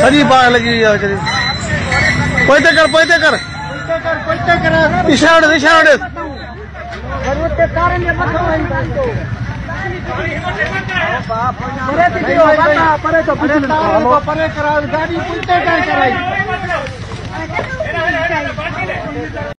सॼी बाहि लॻी वई आहे पोइते कर इशारो ॾिस परे करा गाड़ी